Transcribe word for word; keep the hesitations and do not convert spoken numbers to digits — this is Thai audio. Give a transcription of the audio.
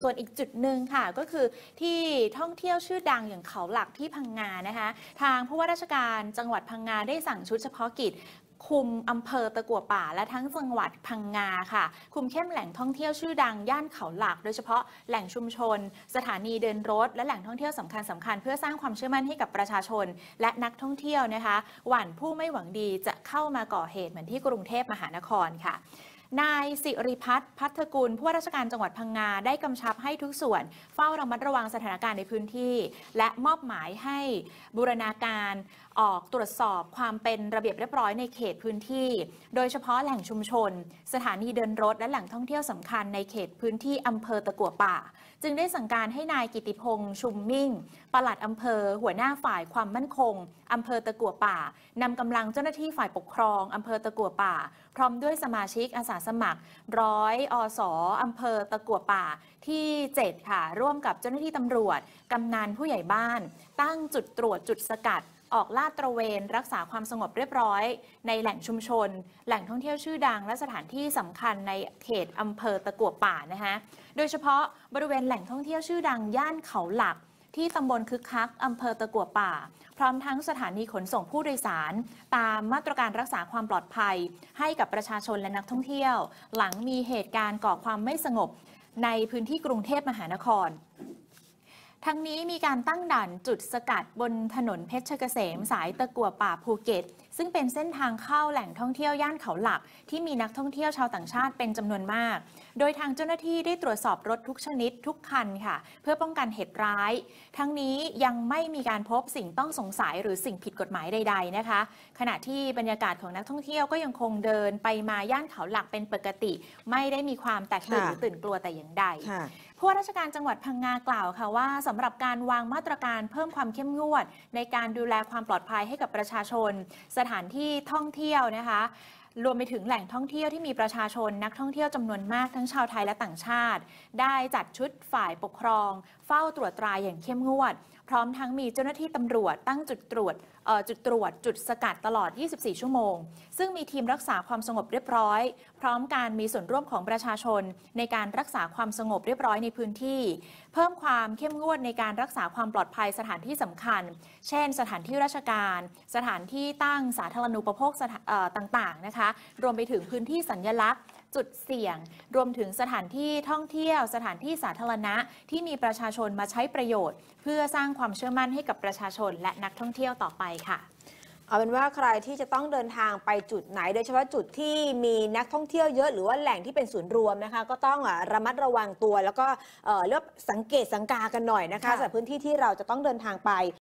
ส่วนอีกจุดหนึ่งค่ะก็คือที่ท่องเที่ยวชื่อดังอย่างเขาหลักที่พังงานะคะทางผู้ว่าราชการจังหวัดพังงาได้สั่งชุดเฉพาะกิจคุมอำเภอตะกั่วป่าและทั้งจังหวัดพังงาค่ะคุมเข้มแหล่งท่องเที่ยวชื่อดังย่านเขาหลักโดยเฉพาะแหล่งชุมชนสถานีเดินรถและแหล่งท่องเที่ยวสำคัญสำคัญเพื่อสร้างความเชื่อมั่นให้กับประชาชนและนักท่องเที่ยวนะคะหวั่นผู้ไม่หวังดีจะเข้ามาก่อเหตุเหมือนที่กรุงเทพมหานครค่ะนายสิริพัฒน์พัฒกุลผู้ว่าราชการจังหวัดพังงาได้กำชับให้ทุกส่วนเฝ้าระมัดระวังสถานการณ์ในพื้นที่และมอบหมายให้บูรณาการออกตรวจสอบความเป็นระเบียบเรียบร้อยในเขตพื้นที่โดยเฉพาะแหล่งชุมชนสถานีเดินรถและแหล่งท่องเที่ยวสำคัญในเขตพื้นที่อำเภอตะกั่วป่าจึงได้สั่งการให้นายกิติพงษ์ชุมมิ่งปลัดอำเภอหัวหน้าฝ่ายความมั่นคงอำเภอตะกั่วป่านำกำลังเจ้าหน้าที่ฝ่ายปกครองอำเภอตะกั่วป่าพร้อมด้วยสมาชิกอาสาสมัครร้อยอสอำเภอตะกั่วป่าที่เจ็ดค่ะร่วมกับเจ้าหน้าที่ตำรวจกำนันผู้ใหญ่บ้านตั้งจุดตรวจจุดสกัดออกลาดตระเวนรักษาความสงบเรียบร้อยในแหล่งชุมชนแหล่งท่องเที่ยวชื่อดังและสถานที่สำคัญในเขตอำเภอตะกั่วป่านะคะโดยเฉพาะบริเวณแหล่งท่องเที่ยวชื่อดังย่านเขาหลักที่ตำบลคึกคักอำเภอตะกั่วป่าพร้อมทั้งสถานีขนส่งผู้โดยสารตามมาตรการรักษาความปลอดภัยให้กับประชาชนและนักท่องเที่ยวหลังมีเหตุการณ์ก่อความไม่สงบในพื้นที่กรุงเทพมหานครทั้งนี้มีการตั้งด่านจุดสกัดบนถนนเพชรเกษมสายตะกั่วป่าภูเก็ตซึ่งเป็นเส้นทางเข้าแหล่งท่องเที่ยวย่านเขาหลักที่มีนักท่องเที่ยวชาวต่างชาติเป็นจำนวนมากโดยทางเจ้าหน้าที่ได้ตรวจสอบรถทุกชนิดทุกคันค่ะเพื่อป้องกันเหตุร้ายทั้งนี้ยังไม่มีการพบสิ่งต้องสงสัยหรือสิ่งผิดกฎหมายใดๆนะคะขณะที่บรรยากาศของนักท่องเที่ยวก็ยังคงเดินไปมาย่านเขาหลักเป็นปกติไม่ได้มีความแตกตื่นหรือตื่นกลัวแต่อย่างใดผู้ว่าราชการจังหวัดพังงากล่าวค่ะว่าสำหรับการวางมาตรการเพิ่มความเข้มงวดในการดูแลความปลอดภัยให้กับประชาชนสถานที่ท่องเที่ยวนะคะรวมไปถึงแหล่งท่องเที่ยวที่มีประชาชนนักท่องเที่ยวจำนวนมากทั้งชาวไทยและต่างชาติได้จัดชุดฝ่ายปกครองเฝ้าตรวจตราอย่างเข้มงวดพร้อมทั้งมีเจ้าหน้าที่ตำรวจตั้งจุดตรวจจุดตรวจจุดสกัดตลอดยี่สิบสี่ชั่วโมงซึ่งมีทีมรักษาความสงบเรียบร้อยพร้อมการมีส่วนร่วมของประชาชนในการรักษาความสงบเรียบร้อยในพื้นที่เพิ่มความเข้มงวดในการรักษาความปลอดภัยสถานที่สำคัญเช่นสถานที่ราชการสถานที่ตั้งสาธารณูปโภคต่างๆนะคะรวมไปถึงพื้นที่สัญลักษณ์จุดเสี่ยงรวมถึงสถานที่ท่องเที่ยวสถานที่สาธารณะที่มีประชาชนมาใช้ประโยชน์เพื่อสร้างความเชื่อมั่นให้กับประชาชนและนักท่องเที่ยวต่อไปค่ะเอาเป็นว่าใครที่จะต้องเดินทางไปจุดไหนโดยเฉพาะจุดที่มีนักท่องเที่ยวเยอะหรือว่าแหล่งที่เป็นศูนย์รวมนะคะก็ต้องระมัดระวังตัวแล้วก็เลือกสังเกตสังกากันหน่อยนะคะสำหรับพื้นที่ที่เราจะต้องเดินทางไป